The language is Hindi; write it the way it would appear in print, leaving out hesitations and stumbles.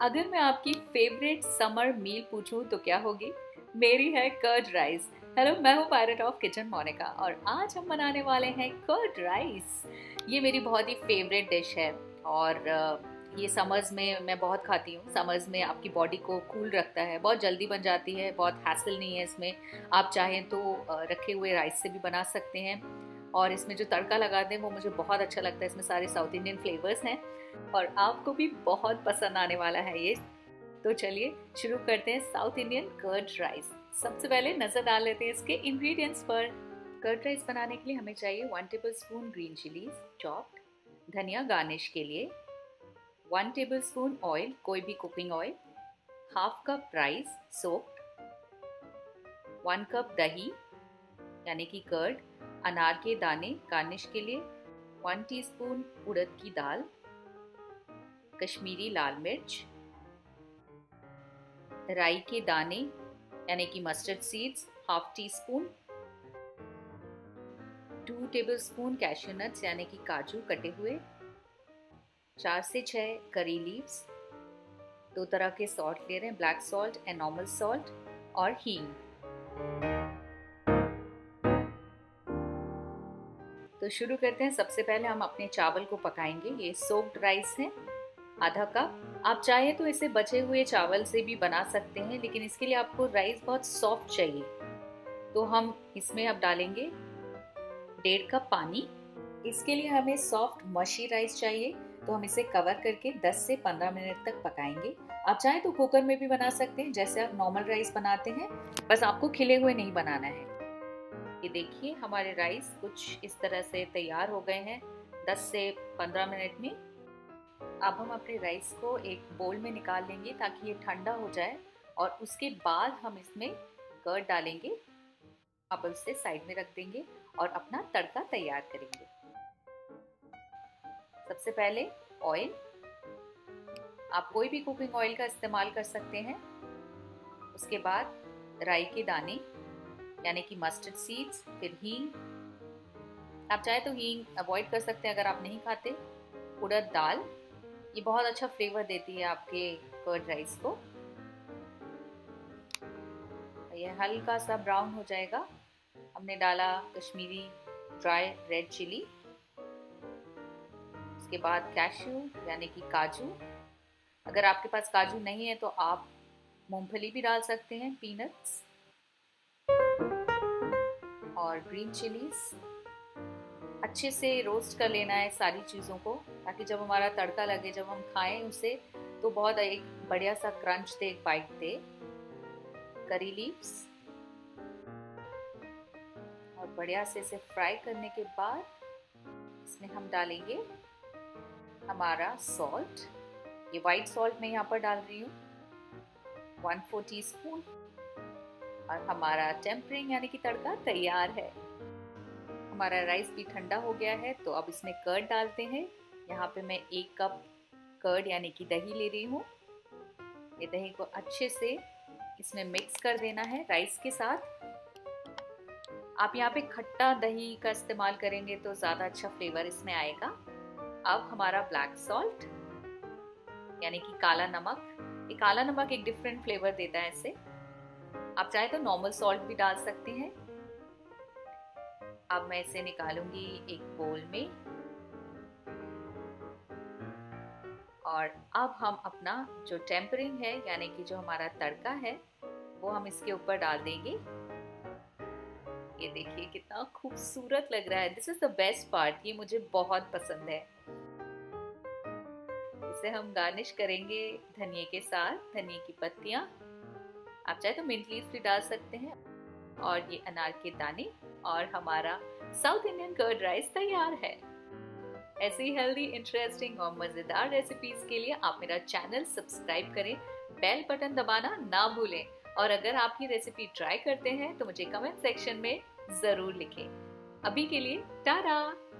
अगर मैं आपकी फेवरेट समर मील पूछूं तो क्या होगी? मेरी है कर्ड राइस। हेलो, मैं हूँ पायरेट ऑफ किचन मोनिका और आज हम बनाने वाले हैं कर्ड राइस। ये मेरी बहुत ही फेवरेट डिश है और ये समर्स में मैं बहुत खाती हूँ। समर्स में आपकी बॉडी को कूल रखता है, बहुत जल्दी बन जाती है, बहुत हैसल नहीं है इसमें। आप चाहें तो रखे हुए राइस से भी बना सकते हैं और इसमें जो तड़का लगाते हैं वो मुझे बहुत अच्छा लगता है। इसमें सारे साउथ इंडियन फ्लेवर्स हैं और आपको भी बहुत पसंद आने वाला है ये। तो चलिए शुरू करते हैं साउथ इंडियन कर्ड राइस। सबसे पहले नज़र डाल लेते हैं इसके इंग्रेडिएंट्स पर। कर्ड राइस बनाने के लिए हमें चाहिए 1 टेबलस्पून ग्रीन चिलीज चॉप्ड, धनिया गार्निश के लिए, 1 टेबलस्पून ऑयल, कोई भी cooking oil, half cup rice soaked, 1 cup दही यानी कि कर्ड, अनार के दाने गार्निश के लिए, 1 टीस्पून उड़द की दाल, कश्मीरी लाल मिर्च, राई के दाने यानी कि mustard seeds half teaspoon, 2 tablespoon cashew nuts यानी कि काजू कटे हुए, 4 से 6 करी लीव्स, 2 तरह के सॉल्ट ले रहे हैं, black salt and normal salt, और हींग। तो शुरू करते हैं। सबसे पहले हम अपने चावल को पकाएंगे। ये सोक्ड राइस है, आधा कप। आप चाहे तो इसे बचे हुए चावल से भी बना सकते हैं, लेकिन इसके लिए आपको राइस बहुत सॉफ्ट चाहिए। तो हम इसमें अब डालेंगे 1.5 कप पानी। इसके लिए हमें सॉफ्ट मशी राइस चाहिए, तो हम इसे कवर करके 10 से 15 मिनट तक पकाएंगे। आप चाहे तो कुकर में भी बना सकते हैं जैसे आप नॉर्मल राइस बनाते हैं, बस आपको खिले हुए नहीं बनाना है। ये देखिए हमारे राइस कुछ इस तरह से तैयार हो गए हैं 10 से 15 मिनट में। अब हम अपने राइस को एक बोल में निकाल लेंगे ताकि ये ठंडा हो जाए और उसके बाद हम इसमें कर्ड डालेंगे, चावल से साइड में रख देंगे और अपना तड़का तैयार करेंगे। सबसे पहले ऑयल, आप कोई भी कुकिंग ऑयल का इस्तेमाल कर सकते हैं। उसके बाद राई के दाने यानी कि मस्टर्ड सीड्स, फिर हींग, आप चाहे तो हींग अवॉइड कर सकते हैं अगर आप नहीं खाते। उड़द दाल, ये बहुत अच्छा फ्लेवर देती है आपके कर्ड राइस को। ये हल्का सा ब्राउन हो जाएगा। हमने डाला कश्मीरी ड्राई रेड चिली, उसके बाद कैश्यू यानी कि काजू। अगर आपके पास काजू नहीं है तो आप मूंगफली भी डाल सकते हैं, पीनट्स, और ग्रीन चिलीज। अच्छे से रोस्ट कर लेना है सारी चीज़ों को ताकि जब हमारा तड़का लगे, जब हम खाएं उसे, तो बहुत एक बढ़िया सा क्रंच दे, एक बाइट दे। करी लीव्स, और बढ़िया से इसे फ्राई करने के बाद इसमें हम डालेंगे हमारा सॉल्ट। ये वाइट सॉल्ट मैं यहाँ पर डाल रही हूँ 1/4 टीस्पून, और हमारा टेम्परिंग यानी कि तड़का तैयार है। हमारा राइस भी ठंडा हो गया है, तो अब इसमें कर्ड डालते हैं। यहाँ पे मैं 1 कप कर्ड यानी कि दही ले रही हूँ। ये दही को अच्छे से इसमें मिक्स कर देना है राइस के साथ। आप यहाँ पे खट्टा दही का इस्तेमाल करेंगे तो ज़्यादा अच्छा फ्लेवर इसमें आएगा। अब हमारा ब्लैक सॉल्ट यानी कि काला नमक। ये काला नमक एक डिफरेंट फ्लेवर देता है इसे। आप चाहे तो नॉर्मल सॉल्ट भी डाल सकते हैं। अब मैं इसे निकालूंगी एक बोल में, और अब हम अपना जो टेम्परिंग है यानी कि जो हमारा तड़का है वो हम इसके ऊपर डाल देंगे। ये देखिए कितना खूबसूरत लग रहा है। This is the best part, ये मुझे बहुत पसंद है। इसे हम गार्निश करेंगे धनिया के साथ, धनिया की पत्तियां। आप चाहे तो मिंट लीव्स भी डाल सकते हैं, और ये अनार के दाने, और हमारा साउथ इंडियन कर्ड राइस तैयार है। ऐसी हेल्दी, इंटरेस्टिंग और मज़ेदार रेसिपीज के लिए आप मेरा चैनल सब्सक्राइब करें, बेल बटन दबाना ना भूलें, और अगर आप ये रेसिपी ट्राई करते हैं तो मुझे कमेंट सेक्शन में ज़रूर लिखें। अभी के लिए टाटा।